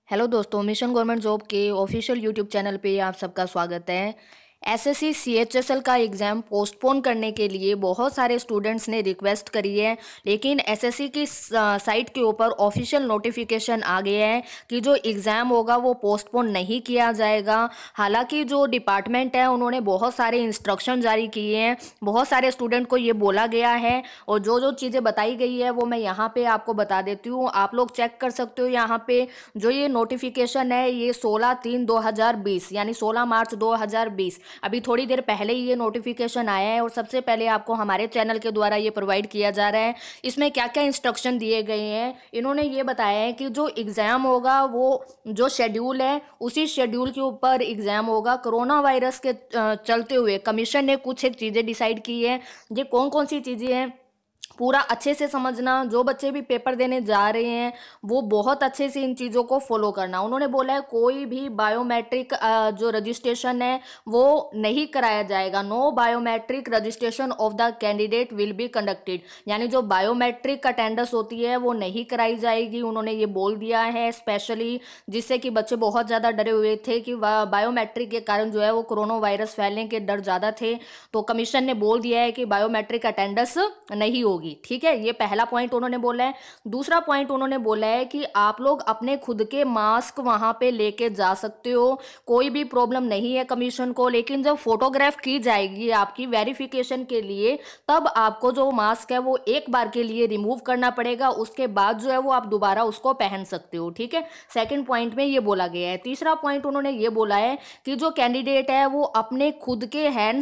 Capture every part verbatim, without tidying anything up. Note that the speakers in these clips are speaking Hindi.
हेलो दोस्तों, मिशन गवर्नमेंट जॉब के ऑफिशियल यूट्यूब चैनल पे आप सबका स्वागत है। एसएससी सीएचएसएल का एग्ज़ाम पोस्टपोन करने के लिए बहुत सारे स्टूडेंट्स ने रिक्वेस्ट करी है, लेकिन एसएससी की साइट के ऊपर ऑफिशियल नोटिफिकेशन आ गया है कि जो एग्ज़ाम होगा वो पोस्टपोन नहीं किया जाएगा। हालांकि जो डिपार्टमेंट है उन्होंने बहुत सारे इंस्ट्रक्शन जारी किए हैं, बहुत सारे स्टूडेंट को ये बोला गया है और जो जो चीज़ें बताई गई है वो मैं यहाँ पे आपको बता देती हूँ। आप लोग चेक कर सकते हो यहाँ पे जो ये नोटिफिकेशन है ये सोलह तीन दो हज़ार बीस यानी सोलह मार्च दो हज़ार बीस, अभी थोड़ी देर पहले ही ये नोटिफिकेशन आया है और सबसे पहले आपको हमारे चैनल के द्वारा ये प्रोवाइड किया जा रहा है। इसमें क्या क्या इंस्ट्रक्शन दिए गए हैं, इन्होंने ये बताया है कि जो एग्ज़ाम होगा वो जो शेड्यूल है उसी शेड्यूल के ऊपर एग्ज़ाम होगा। कोरोना वायरस के चलते हुए कमीशन ने कुछ एक चीज़ें डिसाइड की है। ये कौन कौन सी चीज़ें हैं पूरा अच्छे से समझना, जो बच्चे भी पेपर देने जा रहे हैं वो बहुत अच्छे से इन चीज़ों को फॉलो करना। उन्होंने बोला है कोई भी बायोमेट्रिक जो रजिस्ट्रेशन है वो नहीं कराया जाएगा। No biometric registration of the candidate will be conducted, यानी जो बायोमेट्रिक अटेंडेंस होती है वो नहीं कराई जाएगी। उन्होंने ये बोल दिया है स्पेशली, जिससे कि बच्चे बहुत ज़्यादा डरे हुए थे कि बायोमेट्रिक के कारण जो है वो कोरोना वायरस फैलने के डर ज़्यादा थे, तो कमीशन ने बोल दिया है कि बायोमेट्रिक अटेंडेंस नहीं होगी। ठीक है, ये पहला पॉइंट उन्होंने बोला है। दूसरा पॉइंट उन्होंने बोला है कि आप लोग अपने खुद के मास्क वहां पे लेके जा सकते हो, कोई भी प्रॉब्लम नहीं है कमीशन को, लेकिन जब फोटोग्राफ की जाएगी आपकी वेरिफिकेशन के लिए तब आपको जो मास्क है वो एक बार के लिए रिमूव करना पड़ेगा, उसके बाद जो है वो आप दोबारा उसको पहन सकते हो। ठीक है, सेकंड पॉइंट में ये बोला गया है। तीसरा पॉइंट उन्होंने ये बोला है कि जो कैंडिडेट है वो अपने खुद के हैंड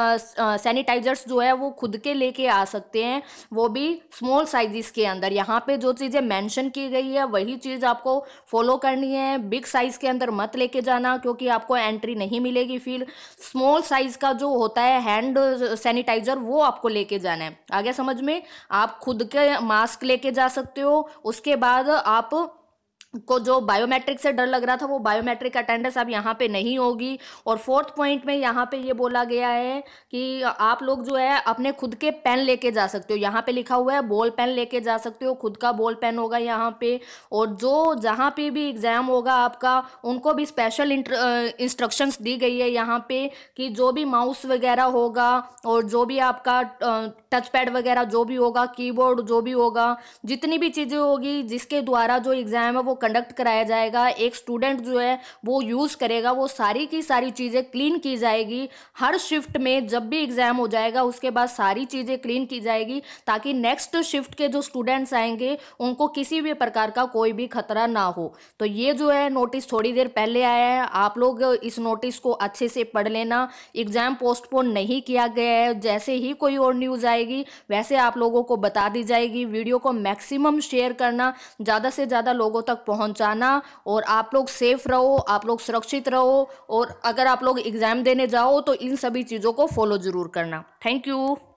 सैनिटाइजर्स जो है वो खुद के लेके आ सकते हैं, वो भी स्मॉल साइजेस के अंदर। यहाँ पे जो चीज़ें मेंशन की गई है वही चीज़ आपको फॉलो करनी है। बिग साइज के अंदर मत लेके जाना क्योंकि आपको एंट्री नहीं मिलेगी। फिर स्मॉल साइज का जो होता है हैंड सैनिटाइजर वो आपको लेके जाना है। आगे समझ में, आप खुद के मास्क लेके जा सकते हो। उसके बाद आप को जो बायोमेट्रिक से डर लग रहा था वो बायोमेट्रिक अटेंडेंस अब यहाँ पे नहीं होगी। और फोर्थ पॉइंट में यहाँ पे ये बोला गया है कि आप लोग जो है अपने खुद के पेन लेके जा सकते हो। यहाँ पे लिखा हुआ है बॉल पेन लेके जा सकते हो, खुद का बॉल पेन होगा यहाँ पे। और जो जहाँ पे भी एग्जाम होगा आपका उनको भी स्पेशल इंस्ट्रक्शंस दी गई है यहाँ पे कि जो भी माउस वगैरह होगा और जो भी आपका टच पैड वगैरह जो भी होगा, कीबोर्ड जो भी होगा, जितनी भी चीज़ें होगी जिसके द्वारा जो एग्जाम है वो कंडक्ट कराया जाएगा, एक स्टूडेंट जो है वो यूज़ करेगा, वो सारी की सारी चीज़ें क्लीन की जाएगी। हर शिफ्ट में जब भी एग्जाम हो जाएगा उसके बाद सारी चीज़ें क्लीन की जाएगी ताकि नेक्स्ट शिफ्ट के जो स्टूडेंट्स आएंगे उनको किसी भी प्रकार का कोई भी खतरा ना हो। तो ये जो है नोटिस थोड़ी देर पहले आया है, आप लोग इस नोटिस को अच्छे से पढ़ लेना। एग्जाम पोस्टपोन नहीं किया गया है, जैसे ही कोई और न्यूज़ आएगी वैसे आप लोगों को बता दी जाएगी। वीडियो को मैक्सिमम शेयर करना, ज़्यादा से ज़्यादा लोगों तक पहुंचाना, और आप लोग सेफ रहो, आप लोग सुरक्षित रहो। और अगर आप लोग एग्जाम देने जाओ तो इन सभी चीज़ों को फॉलो जरूर करना। Thank you.